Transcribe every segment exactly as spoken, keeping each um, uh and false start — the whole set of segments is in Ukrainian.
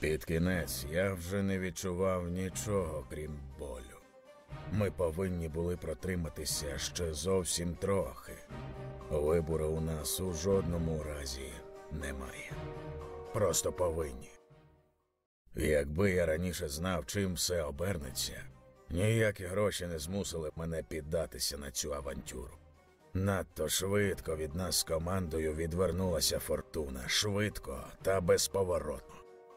Під кінець я вже не відчував нічого, крім болю. Ми повинні були протриматися ще зовсім трохи. Вибору у нас у жодному разі немає. Просто повинні. Якби я раніше знав, чим все обернеться, ніякі гроші не змусили б мене піддатися на цю авантюру. Надто швидко від нас з командою відвернулася фортуна. Швидко та безповоротно.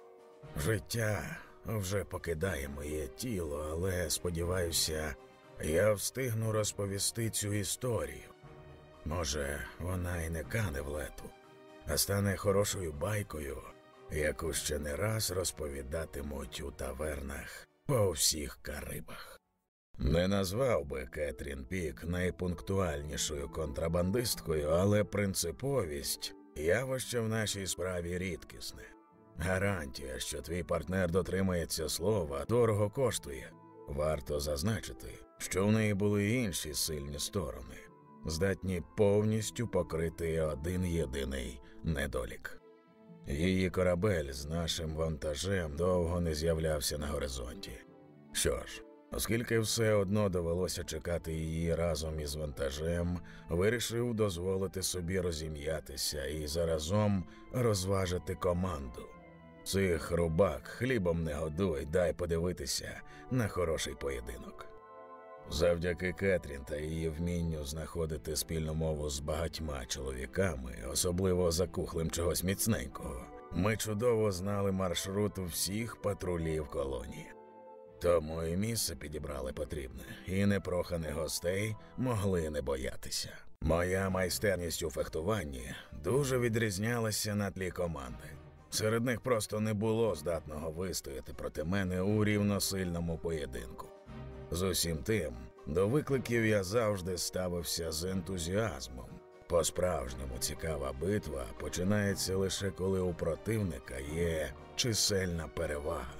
Життя вже покидає моє тіло, але, сподіваюся, я встигну розповісти цю історію. Може, вона і не кане в лету, а стане хорошою байкою, яку ще не раз розповідатимуть у тавернах по всіх Карибах. Не назвав би Кетрін Пік найпунктуальнішою контрабандисткою, але принциповість – явище в нашій справі рідкісне. Гарантія, що твій партнер дотримається слова, дорого коштує. Варто зазначити, що в неї були інші сильні сторони, здатні повністю покрити один єдиний недолік. Її корабель з нашим вантажем довго не з'являвся на горизонті. Що ж, оскільки все одно довелося чекати її разом із вантажем, вирішив дозволити собі розім'ятися і заразом розважити команду. Цих рубак хлібом не годуй, дай подивитися на хороший поєдинок. Завдяки Кетрін та її вмінню знаходити спільну мову з багатьма чоловіками, особливо закухлим чогось міцненького, ми чудово знали маршрут всіх патрулів колонії. Тому і місце підібрали потрібне, і непроханих гостей могли не боятися. Моя майстерність у фехтуванні дуже відрізнялася на тлі команди. Серед них просто не було здатного вистояти проти мене у рівносильному поєдинку. З усім тим, до викликів я завжди ставився з ентузіазмом. По-справжньому цікава битва починається лише коли у противника є чисельна перевага.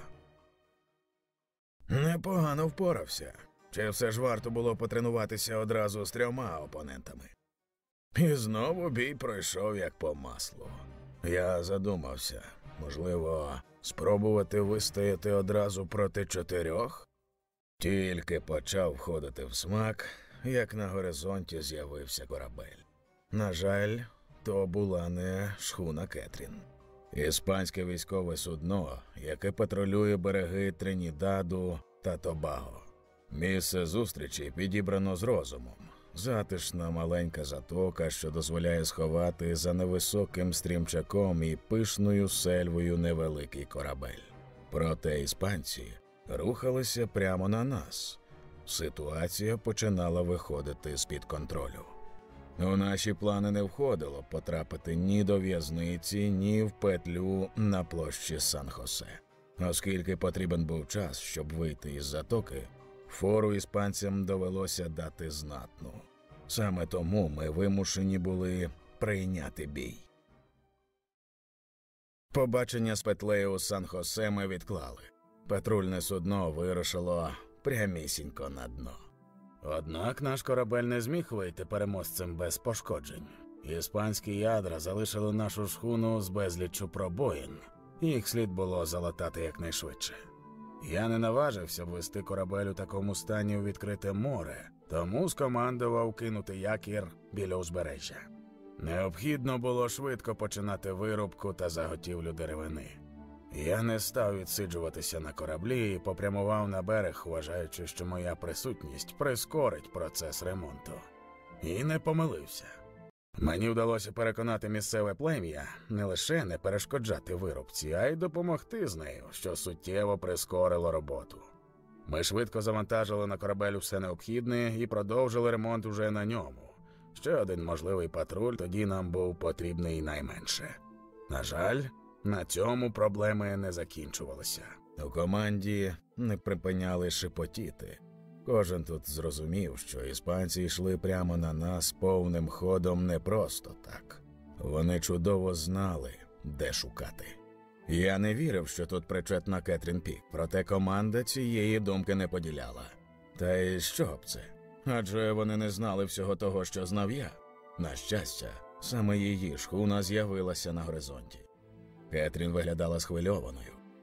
Непогано впорався. Чи все ж варто було потренуватися одразу з трьома опонентами? І знову бій пройшов як по маслу. Я задумався, можливо, спробувати вистояти одразу проти чотирьох? Тільки почав входити в смак, як на горизонті з'явився корабель. На жаль, то була не шхуна Кетрін. Іспанське військове судно, яке патрулює береги Тринідаду та Тобаго. Місце зустрічі підібрано з розумом. Затишна маленька затока, що дозволяє сховати за невисоким стрімчаком і пишною сельвою невеликий корабель. Проте іспанці рухалися прямо на нас. Ситуація починала виходити з-під контролю. У наші плани не входило потрапити ні до в'язниці, ні в петлю на площі Сан-Хосе. Оскільки потрібен був час, щоб вийти із затоки, фору іспанцям довелося дати знатну. Саме тому ми вимушені були прийняти бій. Побачення з петлею у Сан-Хосе ми відклали. Патрульне судно вирушило прямісінько на дно. Однак наш корабель не зміг вийти переможцем без пошкоджень. Іспанські ядра залишили нашу шхуну з безліччю пробоїн. Їх слід було залатати якнайшвидше. Я не наважився ввести корабель у такому стані у відкрите море, тому скомандував кинути якір біля узбережжя. Необхідно було швидко починати вирубку та заготівлю деревини. Я не став відсиджуватися на кораблі і попрямував на берег, вважаючи, що моя присутність прискорить процес ремонту. І не помилився. Мені вдалося переконати місцеве плем'я не лише не перешкоджати вирубці, а й допомогти з нею, що суттєво прискорило роботу. Ми швидко завантажили на корабель усе необхідне і продовжили ремонт уже на ньому. Ще один можливий патруль тоді нам був потрібний найменше. На жаль, на цьому проблеми не закінчувалися. У команді не припиняли шепотіти. Кожен тут зрозумів, що іспанці йшли прямо на нас повним ходом не просто так. Вони чудово знали, де шукати. Я не вірив, що тут причетна Кетрін Пік, проте команда цієї думки не поділяла. Та й що б це? Адже вони не знали всього того, що знав я. На щастя, саме її шхуна з'явилася на горизонті. Кетрін виглядала схвильованою.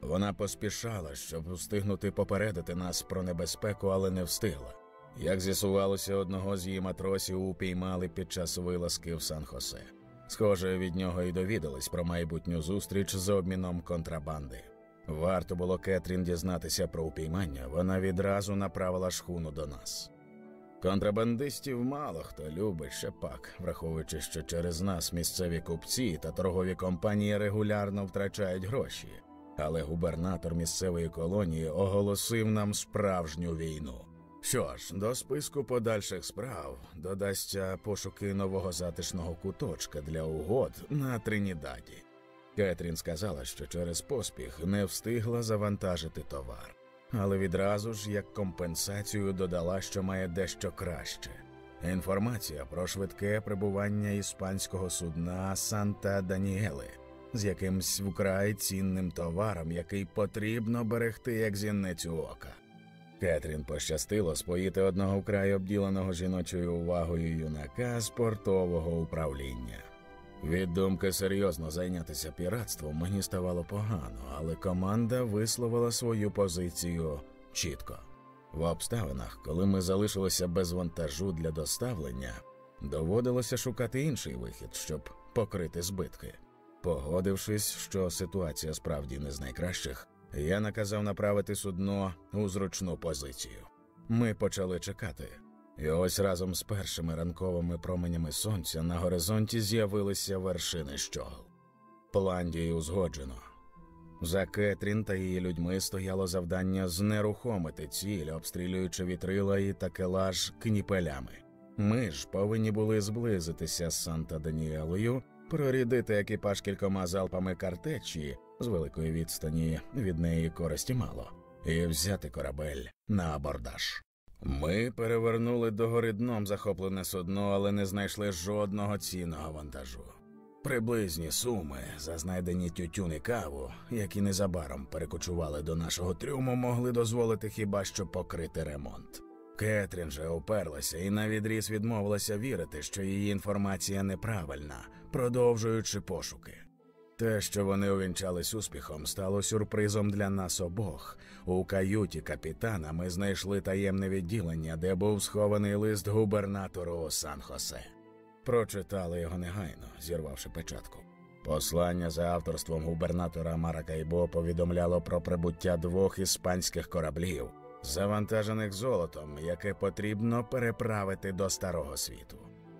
Вона поспішала, щоб встигнути попередити нас про небезпеку, але не встигла. Як з'ясувалося, одного з її матросів упіймали під час вилазки в Сан-Хосе. Схоже, від нього і довідались про майбутню зустріч з обміном контрабанди. Варто було Кетрін дізнатися про упіймання, вона відразу направила шхуну до нас. Контрабандистів мало хто любить, ще пак, враховуючи, що через нас місцеві купці та торгові компанії регулярно втрачають гроші. Але губернатор місцевої колонії оголосив нам справжню війну. Що ж, до списку подальших справ додасться пошуки нового затишного куточка для угод на Тринідаді. Кетрін сказала, що через поспіх не встигла завантажити товар. Але відразу ж, як компенсацію, додала, що має дещо краще. Інформація про швидке прибування іспанського судна «Санта-Даніеле» з якимсь вкрай цінним товаром, який потрібно берегти як зіницю ока. Кетрін пощастило споїти одного вкрай обділеного жіночою увагою юнака з портового управління. Від думки серйозно зайнятися піратством мені ставало погано, але команда висловила свою позицію чітко. В обставинах, коли ми залишилися без вантажу для доставлення, доводилося шукати інший вихід, щоб покрити збитки. Погодившись, що ситуація справді не з найкращих, я наказав направити судно у зручну позицію. Ми почали чекати. І ось разом з першими ранковими променями сонця на горизонті з'явилися вершини щогл. План дій узгоджено. За Кетрін та її людьми стояло завдання знерухомити ціль, обстрілюючи вітрила і такелаж кніпелями. Ми ж повинні були зблизитися з Санта-Даніелою, прорідити екіпаж кількома залпами картечі, з великої відстані від неї користі мало, і взяти корабель на абордаж. Ми перевернули догори дном захоплене судно, але не знайшли жодного цінного вантажу. Приблизні суми за знайдені тютюн і каву, які незабаром перекочували до нашого трюму, могли дозволити хіба що покрити ремонт. Кетрін же уперлася і навідріз відмовилася вірити, що її інформація неправильна, продовжуючи пошуки. Те, що вони увінчались успіхом, стало сюрпризом для нас обох. У каюті капітана ми знайшли таємне відділення, де був схований лист губернатору у Сан-Хосе. Прочитали його негайно, зірвавши печатку. Послання за авторством губернатора Маракайбо повідомляло про прибуття двох іспанських кораблів, завантажених золотом, яке потрібно переправити до Старого Світу.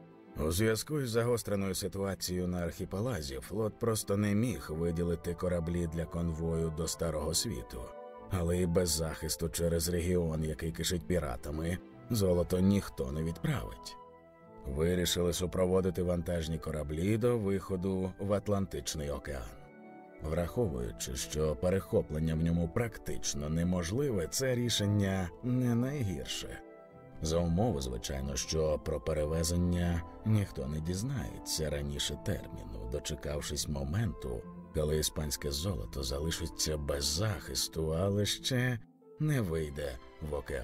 У зв'язку із загостреною ситуацією на архіпелазі флот просто не міг виділити кораблі для конвою до Старого Світу. Але і без захисту через регіон, який кишить піратами, золото ніхто не відправить. Вирішили супроводити вантажні кораблі до виходу в Атлантичний океан. Враховуючи, що перехоплення в ньому практично неможливе, це рішення не найгірше. За умови, звичайно, що про перевезення ніхто не дізнається раніше терміну, дочекавшись моменту, коли іспанське золото залишиться без захисту, але ще не вийде в океан.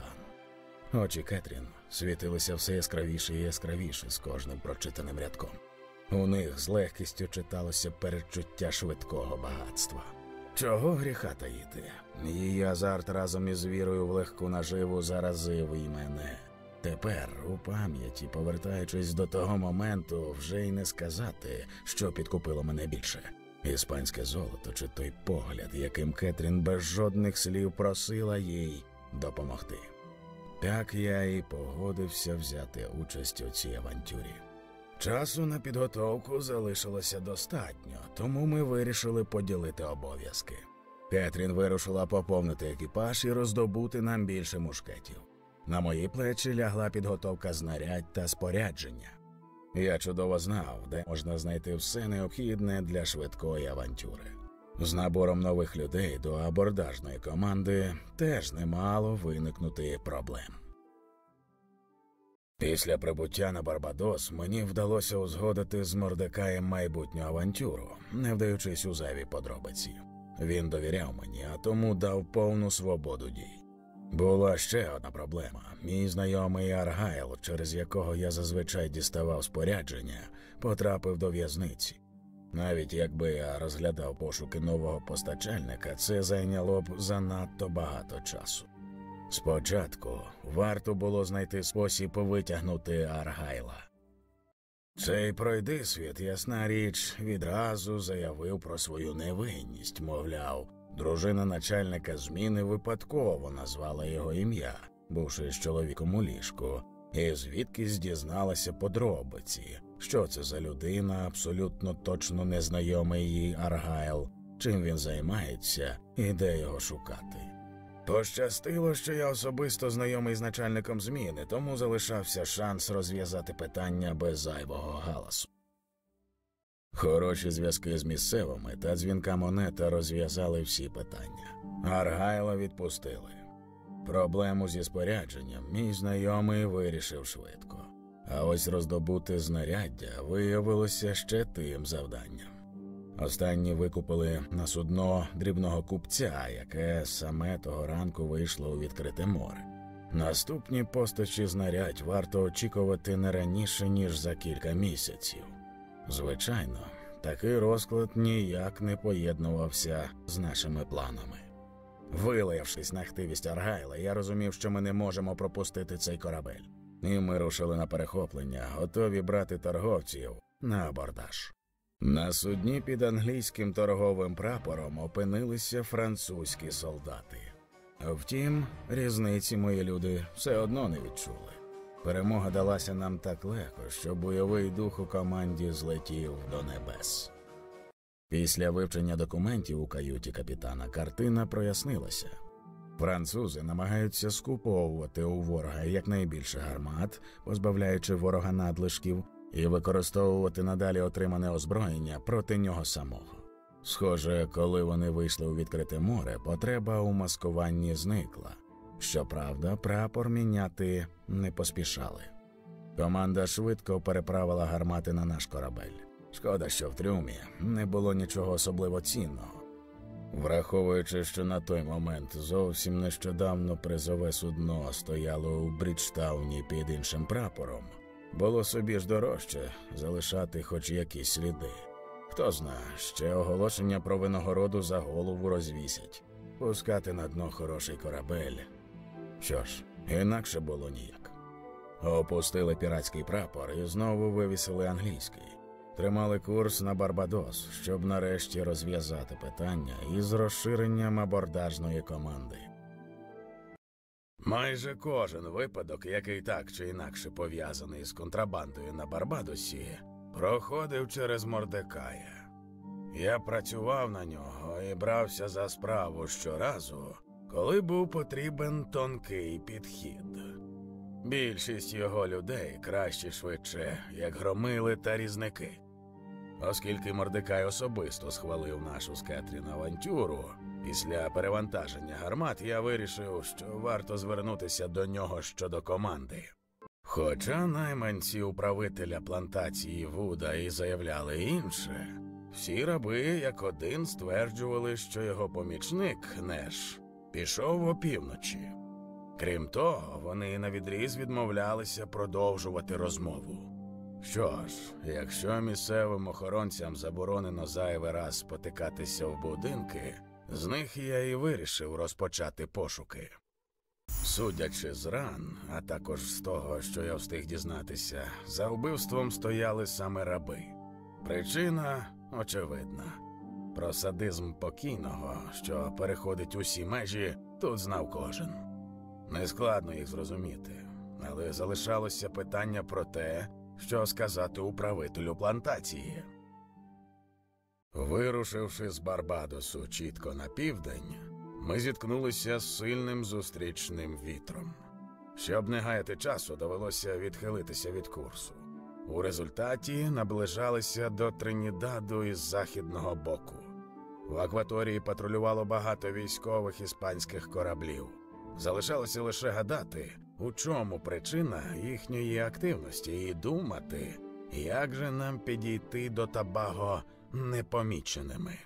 Очі Кетрін світилися все яскравіше і яскравіше з кожним прочитаним рядком. У них з легкістю читалося передчуття швидкого багатства. Чого гріха таїти? Її азарт разом із вірою в легку наживу заразив і мене. Тепер, у пам'яті, повертаючись до того моменту, вже й не сказати, що підкупило мене більше. Іспанське золото чи той погляд, яким Кетрін без жодних слів просила їй допомогти. Так я і погодився взяти участь у цій авантюрі. Часу на підготовку залишилося достатньо, тому ми вирішили поділити обов'язки. Кетрін вирушила поповнити екіпаж і роздобути нам більше мушкетів. На мої плечі лягла підготовка знарядь та спорядження. Я чудово знав, де можна знайти все необхідне для швидкої авантюри. З набором нових людей до абордажної команди теж не мало виникнути проблем. Після прибуття на Барбадос мені вдалося узгодити з Мордекаєм майбутню авантюру, не вдаючись у зайві подробиці. Він довіряв мені, а тому дав повну свободу дій. Була ще одна проблема. Мій знайомий Аргайл, через якого я зазвичай діставав спорядження, потрапив до в'язниці. Навіть якби я розглядав пошуки нового постачальника, це зайняло б занадто багато часу. Спочатку варто було знайти спосіб витягнути Аргайла. Цей пройдисвіт, ясна річ, відразу заявив про свою невинність, мовляв, дружина начальника зміни випадково назвала його ім'я, бувши з чоловіком у ліжку, і звідкись дізналася подробиці, що це за людина, абсолютно точно незнайомий їй Аргайл, чим він займається і де його шукати. Пощастило, що я особисто знайомий з начальником зміни, тому залишався шанс розв'язати питання без зайвого галасу. Хороші зв'язки з місцевими та дзвінка монета розв'язали всі питання. Аргайла відпустили. Проблему зі спорядженням мій знайомий вирішив швидко. А ось роздобути знаряддя виявилося ще тим завданням. Останні викупили на судно дрібного купця, яке саме того ранку вийшло у відкрите море. Наступні постачі знарядь варто очікувати не раніше, ніж за кілька місяців. Звичайно, такий розклад ніяк не поєднувався з нашими планами. Вилаявшись на хтивість Аргайла, я розумів, що ми не можемо пропустити цей корабель. І ми рушили на перехоплення, готові брати торговців на абордаж. На судні під англійським торговим прапором опинилися французькі солдати. Втім, різниці мої люди все одно не відчули. Перемога далася нам так легко, що бойовий дух у команді злетів до небес. Після вивчення документів у каюті капітана картина прояснилася. Французи намагаються скуповувати у ворога якнайбільше гармат, позбавляючи ворога надлишків, і використовувати надалі отримане озброєння проти нього самого. Схоже, коли вони вийшли у відкрите море, потреба у маскуванні зникла. Щоправда, прапор міняти не поспішали. Команда швидко переправила гармати на наш корабель. Шкода, що в трюмі не було нічого особливо цінного. Враховуючи, що на той момент зовсім нещодавно призове судно стояло у Бріджтауні під іншим прапором, було собі ж дорожче залишати хоч якісь сліди. Хто знає, ще оголошення про винагороду за голову розвісять. Пускати на дно хороший корабель. Що ж, інакше було ніяк. Опустили піратський прапор і знову вивісили англійський. Тримали курс на Барбадос, щоб нарешті розв'язати питання із розширенням абордажної команди. Майже кожен випадок, який так чи інакше пов'язаний з контрабандою на Барбадосі, проходив через Мордекая. Я працював на нього і брався за справу щоразу, коли був потрібен тонкий підхід. Більшість його людей краще швидше, як громили та різники. Оскільки Мордекай особисто схвалив нашу з Кетрін авантюру, після перевантаження гармат я вирішив, що варто звернутися до нього щодо команди. Хоча найманці управителя плантації Вуда і заявляли інше, всі раби як один стверджували, що його помічник, Неш, пішов опівночі. Крім того, вони навідріз відмовлялися продовжувати розмову. Що ж, якщо місцевим охоронцям заборонено зайвий раз спотикатися в будинки, з них я і вирішив розпочати пошуки. Судячи з ран, а також з того, що я встиг дізнатися, за вбивством стояли саме раби. Причина очевидна. Про садизм покійного, що переходить усі межі, тут знав кожен. Нескладно їх зрозуміти, але залишалося питання про те, що сказати управителю плантації. Вирушивши з Барбадосу чітко на південь, ми зіткнулися з сильним зустрічним вітром. Щоб не гаяти часу, довелося відхилитися від курсу. У результаті наближалися до Тринідаду із західного боку. В акваторії патрулювало багато військових іспанських кораблів. Залишалося лише гадати, у чому причина їхньої активності, і думати, як же нам підійти до Тобаго непоміченими.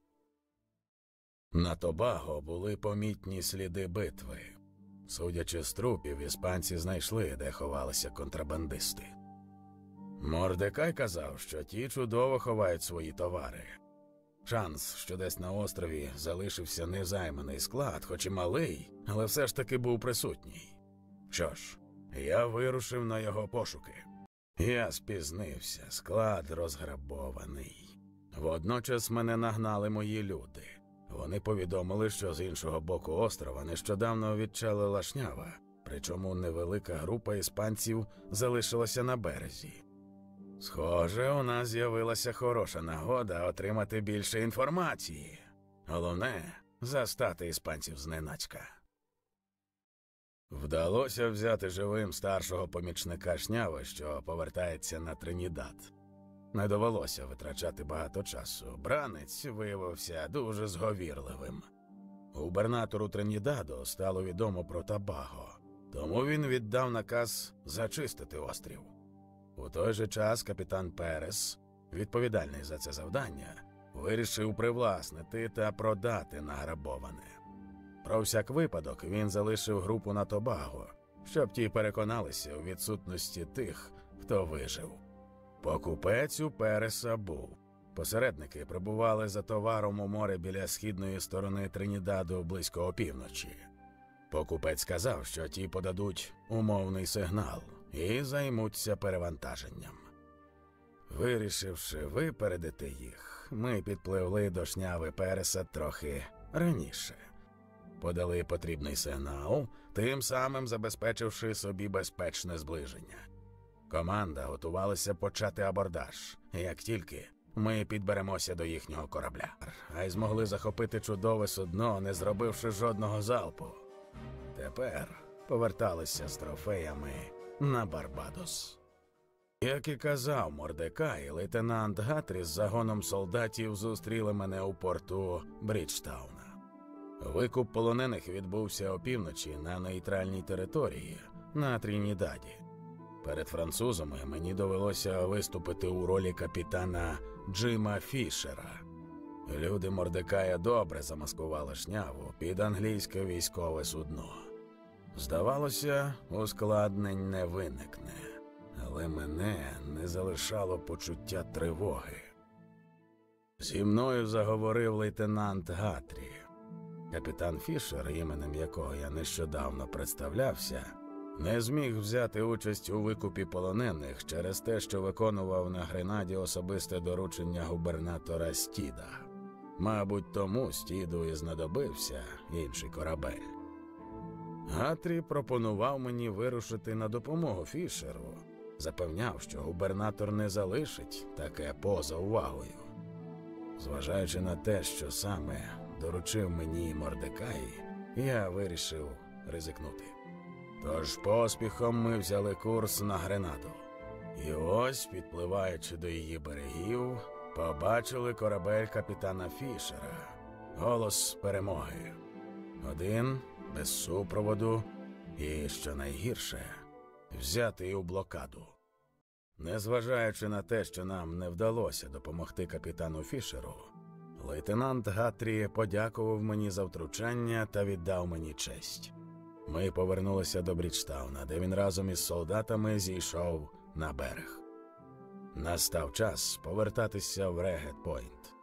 На Тобаго були помітні сліди битви. Судячи з трупів, іспанці знайшли, де ховалися контрабандисти. Мордекай казав, що ті чудово ховають свої товари. Шанс, що десь на острові залишився незайманий склад, хоч і малий, але все ж таки був присутній. Що ж, я вирушив на його пошуки. Я спізнився, склад розграбований. Водночас мене нагнали мої люди. Вони повідомили, що з іншого боку острова нещодавно відчалила шнява, причому невелика група іспанців залишилася на березі. Схоже, у нас з'явилася хороша нагода отримати більше інформації. Головне – застати іспанців зненацька. Вдалося взяти живим старшого помічника шняви, що повертається на Тринідад. Не довелося витрачати багато часу. Бранець виявився дуже зговірливим. Губернатору Тринідаду стало відомо про Тобаго, тому він віддав наказ зачистити острів. У той же час капітан Перес, відповідальний за це завдання, вирішив привласнити та продати награбоване. Про всяк випадок він залишив групу на Тобаго, щоб ті переконалися у відсутності тих, хто вижив. Покупець у Переса був. Посередники прибували за товаром у море біля східної сторони Тринідаду близько опівночі. Покупець сказав, що ті подадуть умовний сигнал і займуться перевантаженням. Вирішивши випередити їх, ми підпливли до шняви Переса трохи раніше. Подали потрібний сигнал, тим самим забезпечивши собі безпечне зближення. Команда готувалася почати абордаж, як тільки ми підберемося до їхнього корабля, а й змогли захопити чудове судно, не зробивши жодного залпу. Тепер поверталися з трофеями на Барбадос. Як і казав Мордекай, лейтенант Гатрі з загоном солдатів зустріли мене у порту Бріджтауна. Викуп полонених відбувся опівночі на нейтральній території, на Трінідаді. Перед французами мені довелося виступити у ролі капітана Джима Фішера. Люди Мордекая добре замаскували шняву під англійське військове судно. Здавалося, ускладнень не виникне, але мене не залишало почуття тривоги. Зі мною заговорив лейтенант Гатрі. Капітан Фішер, іменем якого я нещодавно представлявся, не зміг взяти участь у викупі полонених через те, що виконував на Гренаді особисте доручення губернатора Стіда. Мабуть, тому Стіду і знадобився інший корабель. Гатрі пропонував мені вирушити на допомогу Фішеру, запевняв, що губернатор не залишить таке поза увагою. Зважаючи на те, що саме доручив мені Мордекай, я вирішив ризикнути. Тож поспіхом ми взяли курс на Гренаду. І ось, підпливаючи до її берегів, побачили корабель капітана Фішера. Голос перемоги. Один, без супроводу і, що найгірше, взятий у блокаду. Незважаючи на те, що нам не вдалося допомогти капітану Фішеру, лейтенант Гатрі подякував мені за втручання та віддав мені честь. Ми повернулися до Бріджтауна, де він разом із солдатами зійшов на берег. Настав час повертатися в Регет-Пойнт.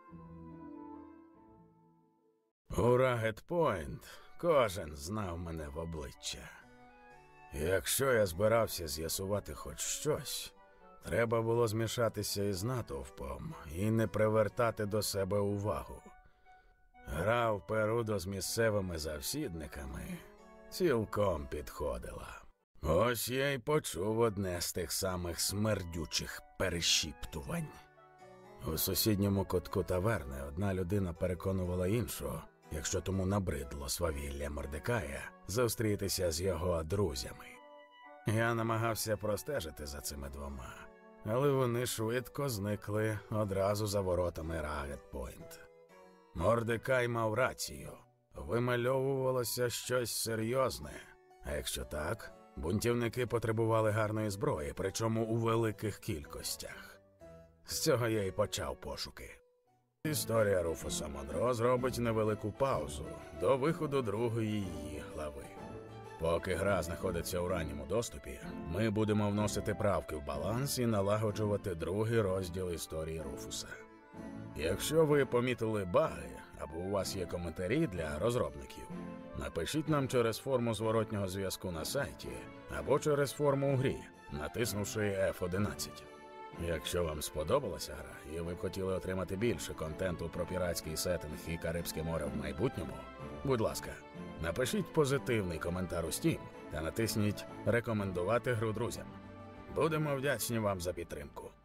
У Регет-Пойнт кожен знав мене в обличчя. Якщо я збирався з'ясувати хоч щось, треба було змішатися із натовпом і не привертати до себе увагу. Гра в Перудо з місцевими завсідниками цілком підходила. Ось я й почув одне з тих самих смердючих перешіптувань. У сусідньому кутку таверни одна людина переконувала іншу, якщо тому набридло свавілля Мордекая, зустрітися з його друзями. Я намагався простежити за цими двома, але вони швидко зникли одразу за воротами Регет-Пойнт. Мордекай мав рацію. Вимальовувалося щось серйозне. А якщо так, бунтівники потребували гарної зброї, причому у великих кількостях. З цього я й почав пошуки. Історія Руфуса Монро зробить невелику паузу до виходу другої її глави. Поки гра знаходиться у ранньому доступі, ми будемо вносити правки в баланс і налагоджувати другий розділ історії Руфуса. Якщо ви помітили баги, або у вас є коментарі для розробників, напишіть нам через форму зворотнього зв'язку на сайті, або через форму у грі, натиснувши еф одинадцять. Якщо вам сподобалася гра, і ви б хотіли отримати більше контенту про піратський сеттинг і Карибське море в майбутньому, будь ласка, напишіть позитивний коментар у Steam та натисніть «Рекомендувати гру друзям». Будемо вдячні вам за підтримку.